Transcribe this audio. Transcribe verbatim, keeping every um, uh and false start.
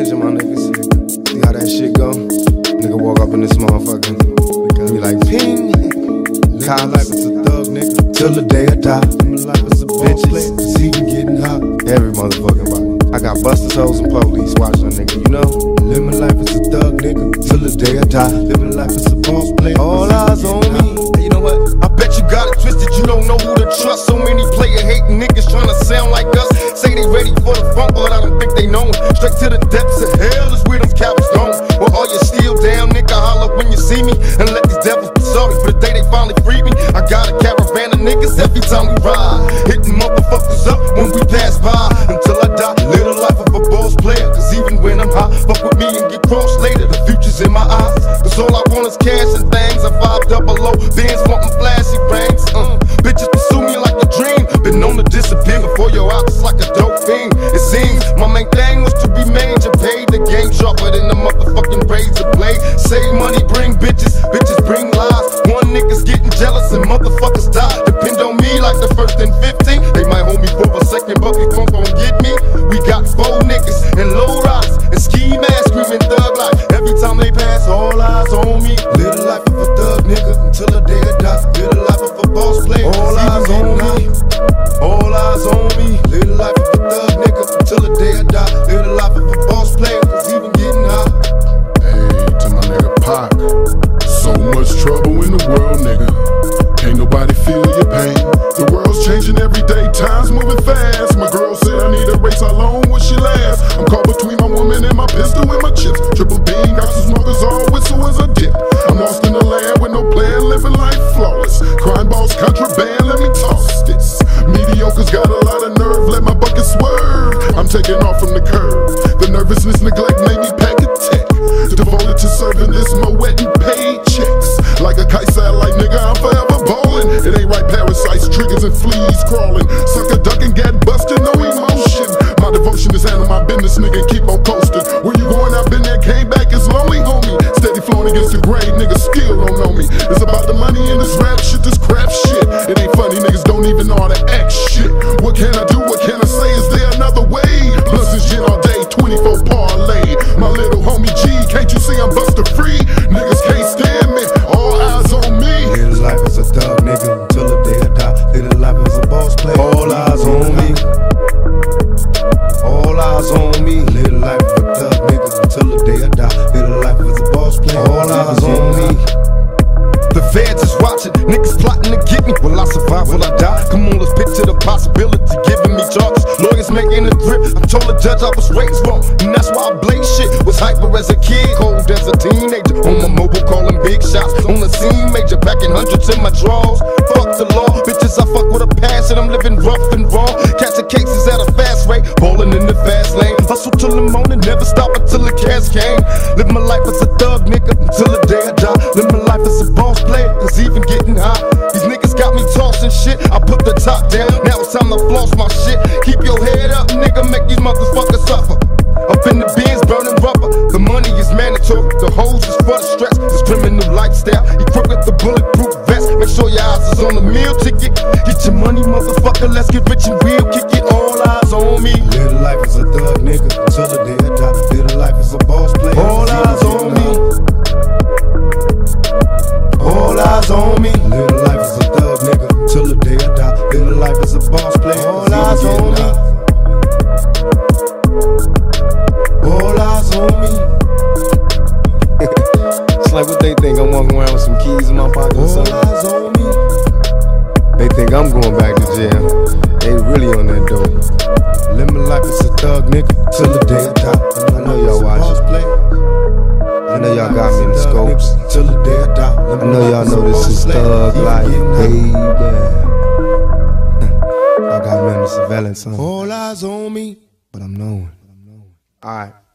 attention, my niggas. See how that shit go? Nigga walk up in this motherfucker, be like, ping. Kyle life is a thug, nigga, till the day I die. My life is a bitches, see you getting hot. Every motherfucking body. I got busters, hoes, and police watching a nigga, you know? Living life as a thug, nigga, till the day I die. Living life as a boss player. All eyes on me. Hey, you know what? I bet you got it twisted, you don't know who to trust. So many player hating niggas trying to sound like us. Say they ready for the funk, but I don't think they know it. Straight to the depths of hell is where them cowards going. Well, all you still down, nigga, holler when you see me. And let these devils be sorry for the day they finally free me. I got a caravan of niggas every time we ride, hitting motherfuckers up when we pass by. Until I die, live the life of a boss player. Cause even when I'm high, fuck with me and get crossed later. The future's in my eyes, cause all I want is cash and things. I five double O, bands wanting flashy rings. uh, Bitches pursue me like a dream. Been known to disappear before your eyes, it's like a dope fiend. It seems my main thing was to be major, paid. The game sharper than the motherfucking razor blade. Save money, bring bitches, bitches bring lies. One nigga's getting jealous and motherfuckers die. Depend on me like the first and fifteen. They might hold me for a second, but they won't gon' get me. We got four niggas and low riders and ski masks screaming thug life. Every time they pass, all eyes on me. Live the life of a thug nigga until the day I die. Live the life of a boss player. All eyes on me. All eyes on me. Live the life of a thug nigga until the day I die. Live the life of a boss player, cause even getting high. Hey, to my nigga Pac. So much trouble in the world, nigga. Can't nobody feel your pain. The world's changing every day, time's moving fast. My girl said I need a race, how long will she last? I'm caught between my woman and my pistol and my chips. Triple beam, got some smokers, all whistle as a dip. I'm lost in the land with no plan, living life flawless. Crime boss, contraband, let me toss this. Mediocre's got a lot of nerve, let my bucket swerve. I'm taking off from the curb. The nervousness, neglect made me pack a tech. Devoted to serving this mo wet and paychecks. Like a kite satellite, nigga, I'm forever ballin'. It ain't right, parasites, triggers and fleas crawling. Sucker ducking, get busted, no emotion. My devotion is handle my business, nigga, keep on coasting. Where you going? I've been there, came back, it's lonely, homie. Steady flowing against the grain, niggas still don't know me. It's about the money in this rap shit, this crap shit. It ain't funny, niggas don't even know how to act shit. What can I do, what can I say, is there another way? Plus this shit all day, twenty-four parlay. My little homie G, can't you see I'm buster free? Niggas can't stand me, all eyes on me. Live the life as a thug nigga till the day I die. Live the life as a boss player. All eyes on me. All eyes on me. Live the life of a thug nigga till the day I die. Live the life as a boss player. All eyes on me. The feds is watching, niggas plotting to get me. Will I survive? Will I die? Come on, let's picture the possibility giving me charges. Lawyers making a grip. I told the judge I was raised wrong, and that's why I blaze shit. Was hyper as a kid, cold as a teenager. On my mobile calling big shots. On the scene, major packing hundreds in my drawers. Fuck the law, bitches I fuck with a passion. I'm living rough and raw, catching cases at a fast rate, balling in the fast lane. Hustle till the morning, never stop until the cash came. Live my life as a thug nigga until the day I die. Live my life as a boss player, cause even getting high. These niggas got me tossing shit. I put the top down, now it's time to floss my shit. Keep your head up, nigga, make these motherfuckers suffer. Up in the bins, burning rubber. The money is mandatory, the hoes is for the stress. This criminal lifestyle, equipped with the bulletproof vest. Make sure your eyes is on the meal ticket. Get your money, motherfucker, let's get rich and real. Kick it, all eyes on me. Live the life as a thug nigga until the day I die. Live the life as a boss player. All eyes on me. All eyes on me. Live the life as a thug nigga till the day I die. Live the life as a boss player. All eyes on me. All eyes on me. It's like what they think, I'm walking around with some keys in my pocket or something. All eyes on me. They think I'm going back to jail. They really on that dope. Live my life as a thug nigga till the day I die. I know y'all watching. I know y'all got me in the scopes. Till the day I die. I know y'all know this is thug life, baby. I got men of surveillance on. All eyes on me, but I'm knowing. Alright.